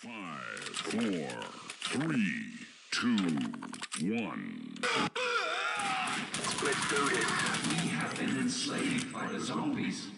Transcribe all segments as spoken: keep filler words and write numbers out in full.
Five, four, three, two, one. Let's do this. We have been enslaved by the zombies.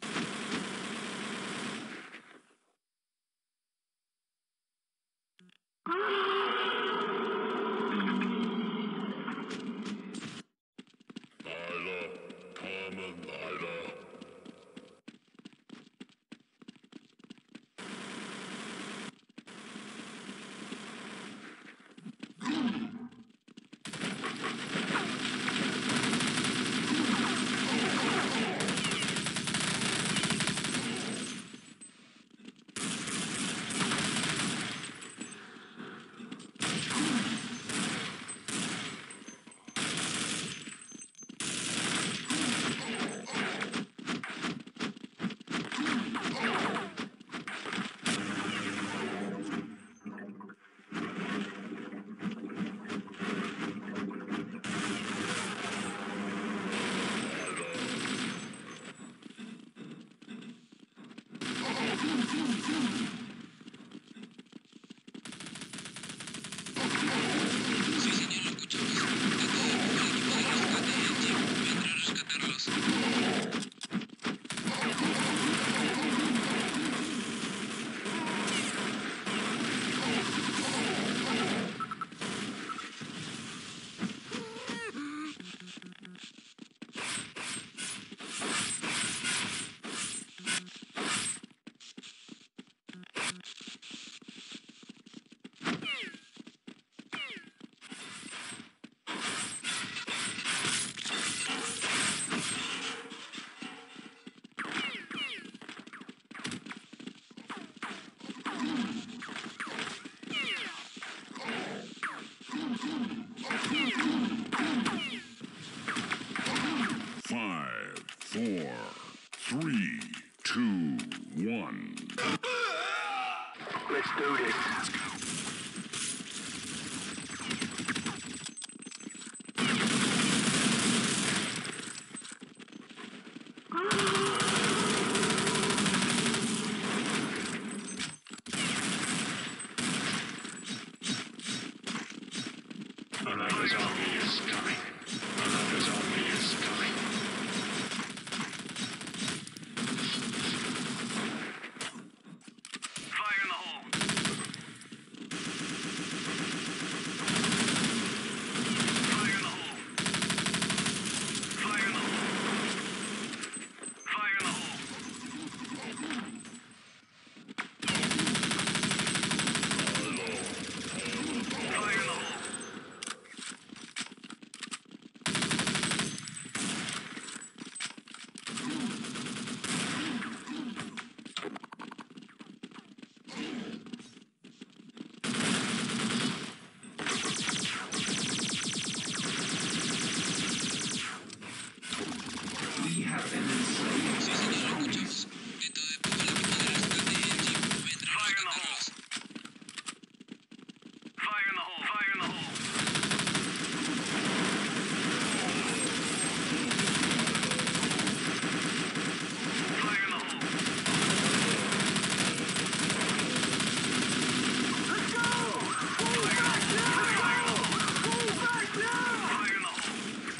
Five, four, three, two, one. Let's do this. Another zombie is coming. Another zombie is coming. Fire in the hole. Fire in the hole. Fire in the hole. Fire in the hole. Fire in the hole. We have been enslaved. Sí, señor, lo escuchamos. Dentro de poco la equipo de rescate del Jeep vendrá a rescatarlos. Fire in the hole. Fire in the hole. Fire in the hole. Let's go! Move back now! Move back now! Fire in the hole.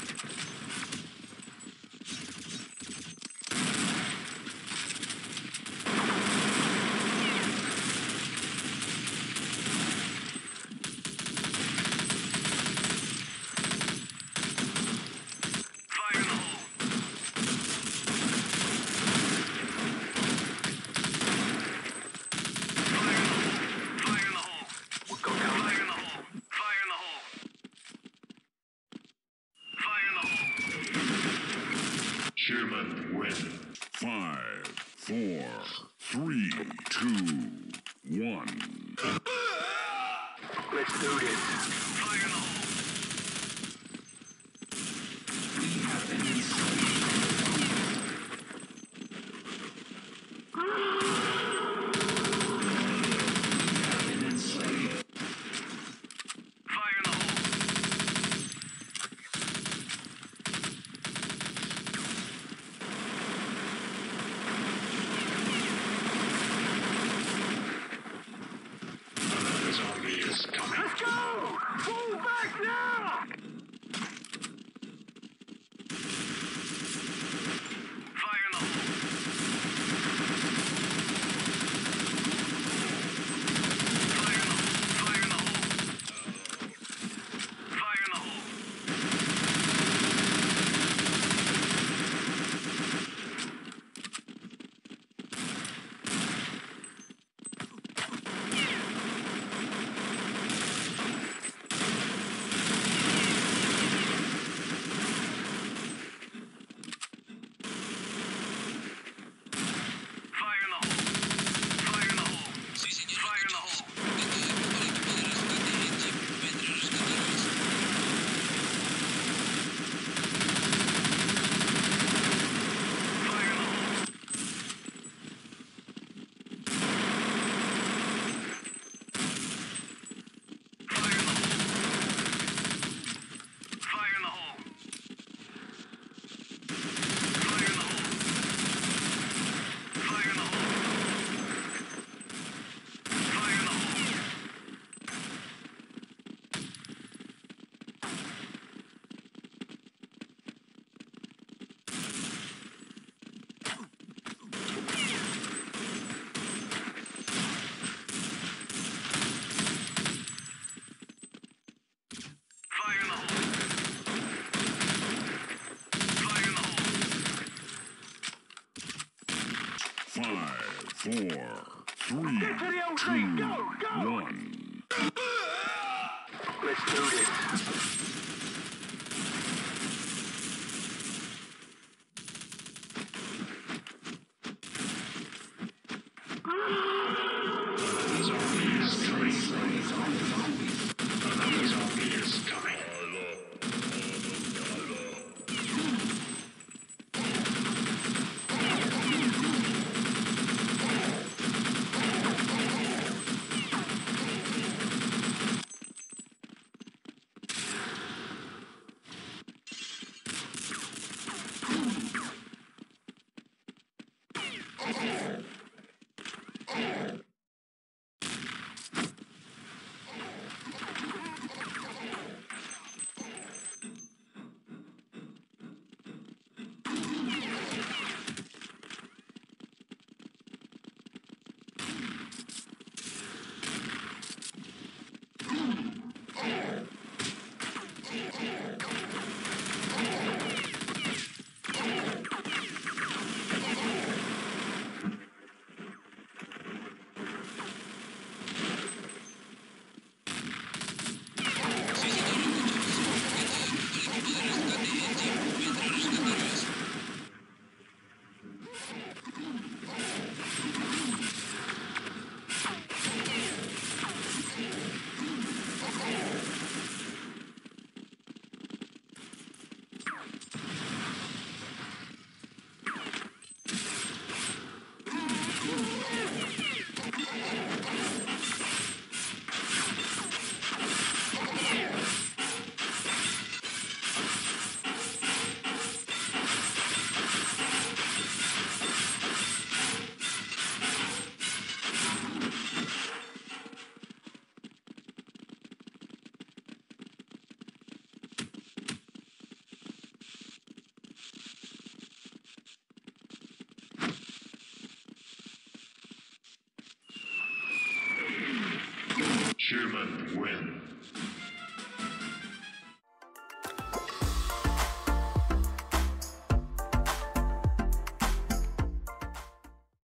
Fire in the hole. Fire in the hole. We'll go down Fire there. in the hole. Fire in the hole. Fire in the hole. Human win. Five, four, three, two, one. Let's do this. Fire in the hole. We have been enslaved. We have been enslaved. Fire in the hole. Go! Fall back now! Fire in the hole! Fire in the hole! Fire in the hole! Fire in the hole! Fire in the hole! Fire in the hole! Sí, señor. Fire in the hole! Fire in the hole! Fire in the hole! Fire in the hole! Fire in the hole! Fire in the hole! Fire in the hole! Five, four, three, Get to the O C! two, Go! Go! one. Let's do this. Another zombie is coming. Another zombie is coming. Human win.